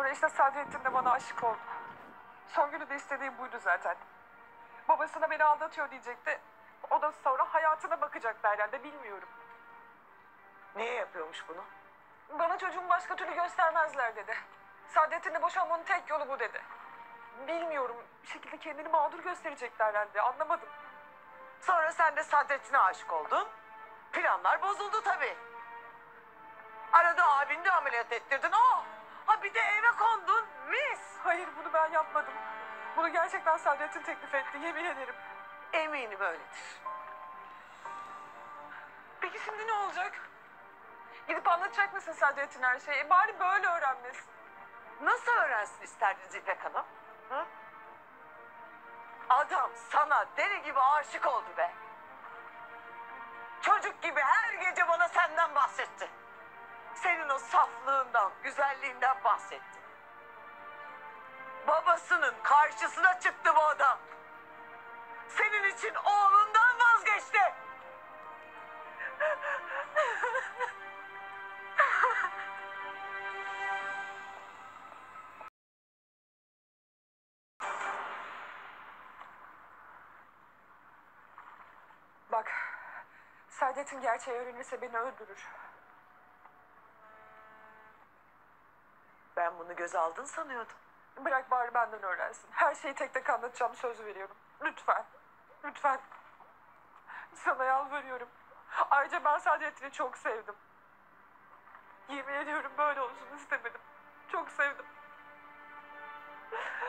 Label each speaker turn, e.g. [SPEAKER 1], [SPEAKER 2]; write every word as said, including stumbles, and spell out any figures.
[SPEAKER 1] Sonra işte Sadrettin de bana aşık oldu. Songül'ü de istediğim buydu zaten. Babasına beni aldatıyor diyecekti. O da sonra hayatına bakacaktı herhalde, bilmiyorum.
[SPEAKER 2] Niye yapıyormuş bunu?
[SPEAKER 1] Bana çocuğumu başka türlü göstermezler dedi. Sadrettin'le boşanmanın tek yolu bu dedi. Bilmiyorum, bir şekilde kendini mağdur gösterecekti herhalde, anlamadım.
[SPEAKER 2] Sonra sen de Sadrettin'e aşık oldun. Planlar bozuldu tabii. Arada abini de ameliyat ettirdin. Oh! Ha bir de eve kondun. Mis!
[SPEAKER 1] Hayır, bunu ben yapmadım. Bunu gerçekten Sadrettin teklif etti, yemin ederim.
[SPEAKER 2] Eminim öyledir.
[SPEAKER 1] Peki şimdi ne olacak? Gidip anlatacak mısın Sadrettin her şeyi? E bari böyle öğrenmesin.
[SPEAKER 2] Nasıl öğrensin isterdiniz İpek Hanım? Hı? Adam sana deli gibi aşık oldu be. Çocuk gibi her gece bana senden bahsetti. Senin o saflığından, güzelliğinden bahsetti. Babasının karşısına çıktı bu adam. Senin için oğlundan vazgeçti.
[SPEAKER 1] Bak, Sadrettin gerçeği öğrenirse beni öldürür.
[SPEAKER 2] Ben bunu göze aldın sanıyordum.
[SPEAKER 1] Bırak bari benden öğrensin. Her şeyi tek tek anlatacağım, söz veriyorum. Lütfen, lütfen. Sana yalvarıyorum. Ayrıca ben Sadrettin'i çok sevdim. Yemin ediyorum böyle olsun istemedim. Çok sevdim.